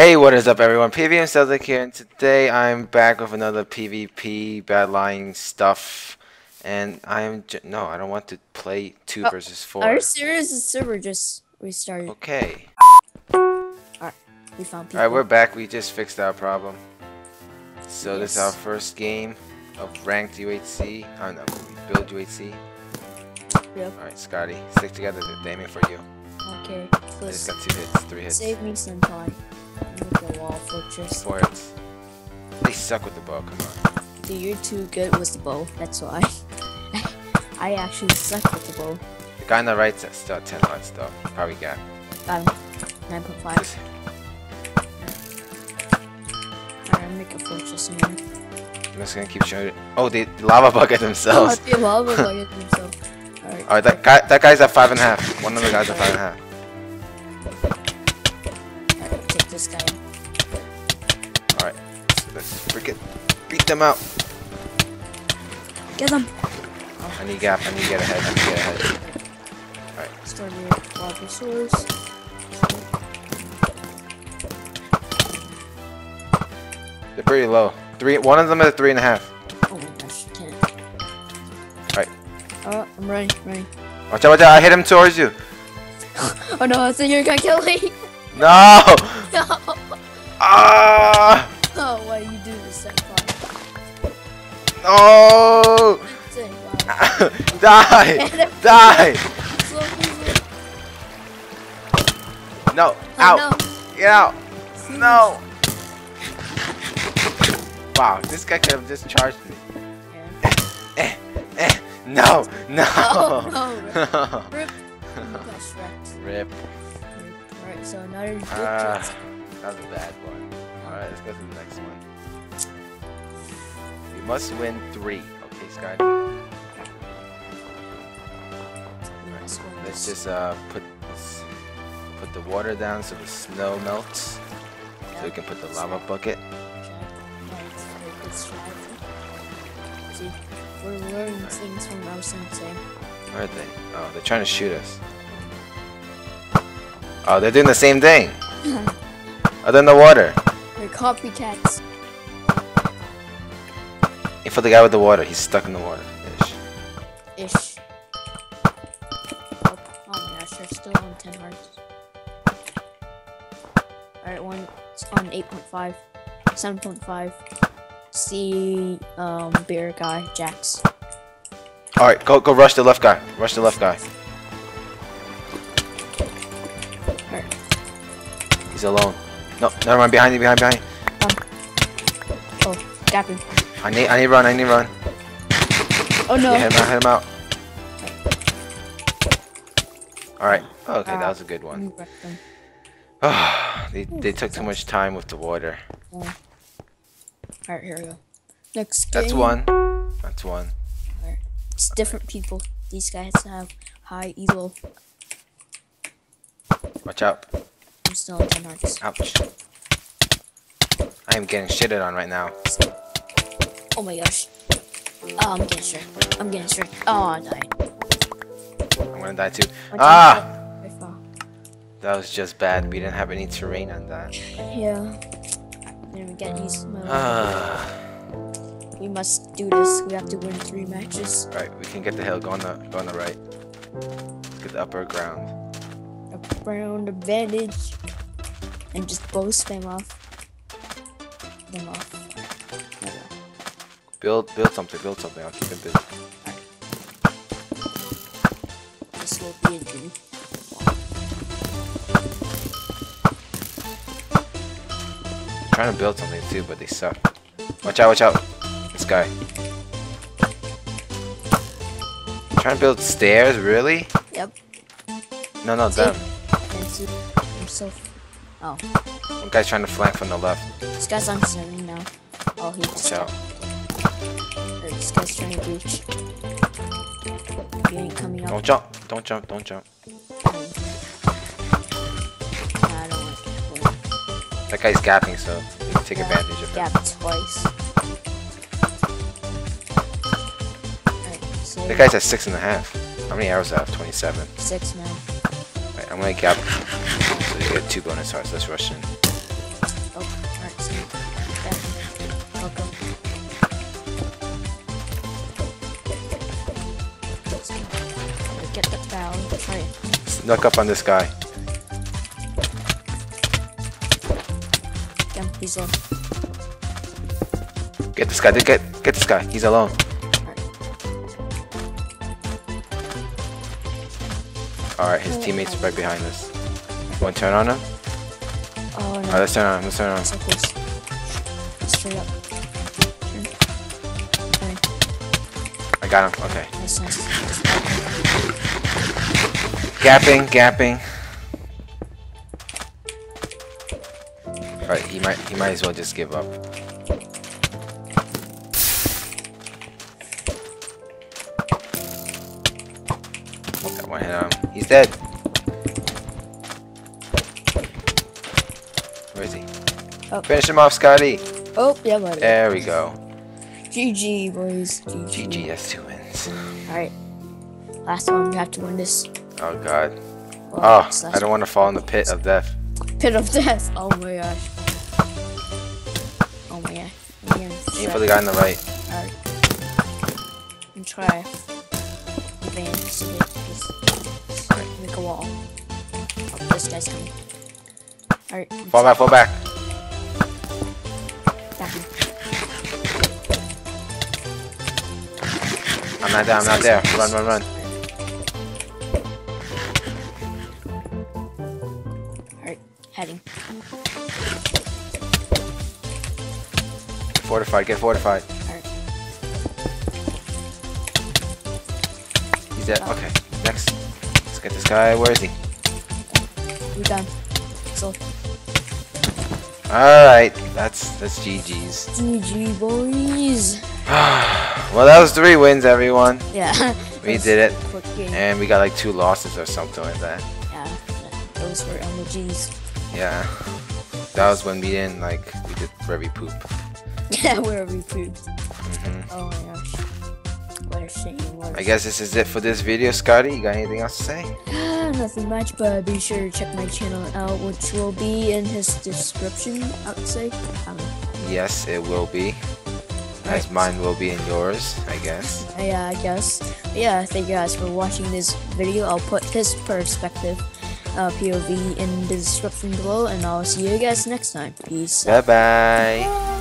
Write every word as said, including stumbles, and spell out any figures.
Hey, what is up everyone? P V M Celtic here, and today I'm back with another PvP bad lying stuff. And I'm j no, I don't want to play two oh, versus four. Our series server just restarted. Okay. Alright, we found people. Alright, we're back. We just fixed our problem. So yes. This is our first game of ranked U H C. I don't know, build U H C. Yep. Alright, Scotty, stick together. They're aiming for you. Okay. I just got two hits, three hits. Save me some time. With the wall fortress. Four hits. They suck with the bow. Come on. Dude, you're too good with the bow. That's why. I actually suck with the bow. The guy on the right's at still at ten hearts though. Probably got. Got him. nine point five. Alright, make a fortress in here. I'm just gonna keep showing it. Oh, they lava bucket themselves. Oh, they lava bucket themselves. Alright. Alright, that guy, that guy's at five and a half. One of the guys at five and a half. Alright, take this guy. Alright, so let's freaking beat them out. Get them. I need gap. I need to get ahead. I need to get ahead. Alright. Start your lava source. They're pretty low. Three. One of them is at three and a half. Oh my gosh, can't. Alright. Oh, I'm running, running. Watch out! Watch out! I hit him towards you. Oh no, I think you're gonna kill me. No! No. Ah! Oh, why do you do this, Senpai? No! Die! Die! Slow, please. No! Oh, Out! no. Get out! No! Wow, this guy could have just charged me. Yeah. Eh, eh, no! No! Oh, no. Rip. You got wrecked. Rip. Alright, so another good Ah, chance. that was a bad one. Alright, let's go to the next one. We must win three. Okay, Scotty. Nice one. Let's just uh put this, put the water down so the snow melts. So we can put the lava bucket. See, we're learning things from our sensei. Where are they? Oh, they're trying to shoot us. Oh, they're doing the same thing. Other than the water. They're copycats. Aim for the guy with the water. He's stuck in the water. Ish. Ish. Oh, oh my gosh, they're still on ten hearts. Alright, one's on eight point five, seven point five. See, um, bear guy, Jax. Alright, go go rush the left guy. Rush the left guy. Alright. He's alone. No, never mind. Behind you, behind, behind. Oh, oh, got him. I need, I need run. I need run. Oh no. Yeah, hit him out. Hit him out. All right. Oh, okay, that was a good one. Oh, they they took too much time with the water. Yeah. Alright, here we go. Next game. That's one. That's one. Alright. It's different people. These guys have high elo. Watch out. I'm still on ten hearts. Ouch. I am getting shitted on right now. Oh my gosh. Oh, I'm getting struck. I'm getting struck. Oh, I died. I'm gonna die too. Watch Ah! out. I fell. That was just bad. We didn't have any terrain on that. Yeah. Then we get used to my Ah. We must do this. We have to win three matches. Alright, we can get the hill. Go on the go on the right. Get the upper ground. A round advantage. And just bow spam off. Them off. Build build something. Build something. I'll keep him busy. This will be a dream. Trying to build something too, but they suck. Watch out! Watch out! This guy. Trying to build stairs? Really? Yep. No, no, them. And see himself. Oh. One guy's trying to flank from the left. This guy's on seven now. Oh, he just Watch out. Or this guy's trying to breach. He ain't coming up. Don't jump! Don't jump! Don't jump! Nah, I don't like it. That guy's gapping, so you can take Yeah, advantage of it. Gap twice. Alright, so That guy's at six and a half. How many arrows do I have? Twenty-seven. six now. Right, I'm gonna gap. So you get two bonus hearts. Let's rush in. Alright. Snuck up on this guy. Damn, he's low. Get this guy. Get get this guy. He's alone. Alright, his teammates right behind us. Want to turn on him? Oh no. Alright, let's turn on him. Let's turn on him. So close. Straight up. Turn. Turn. I got him. Okay. Nice, nice. Gapping, gapping. Alright, he might he might as well just give up. Got one hit on him. He's dead. Where is he? Oh. Finish him off, Scotty. Oh, yeah, buddy. There we go. G G, boys. G G. G G, that's two wins. Alright. Last one, we have to win this. Oh god. Well, Oh, it's I last don't want to fall in the pit of death. Pit of death. Oh my gosh. Oh my gosh. Again, Aim for the guy on the right. Alright. And try advance it. Just make a wall. Oh, this guy's coming. Alright. Fall back, fall back. Got him. I'm not there, I'm not there. Run, run, run. Alright. Heading. Fortified, get fortified. Alright. He's dead. Okay, next. Let's get this guy. Where is he? We done. So, Alright, that's that's G G's. G G, boys. Well, that was three wins, everyone. Yeah. We did it. Quick game. And we got like two losses or something like that. Yeah. Those were M O Gs. Yeah. That was when we didn't like, we did where we poop. Yeah, where we pooped. hmm Oh my gosh. What a shame. What a I guess this is it for this video, Scotty. You got anything else to say? Ah, nothing much, but be sure to check my channel out, which will be in his description, I would say. I don't know. Yes, it will be. As Right. mine will be in yours, I guess. Yeah, I guess. But yeah, thank you guys for watching this video. I'll put his perspective, uh, P O V, in the description below, and I'll see you guys next time. Peace out. Bye-bye.